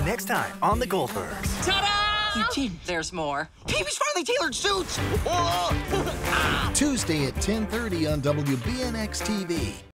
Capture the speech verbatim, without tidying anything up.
Next time on The Goldbergs. Ta-da! Eugene, there's more. Baby's finally tailored suits! Tuesday at ten thirty on W B N X T V.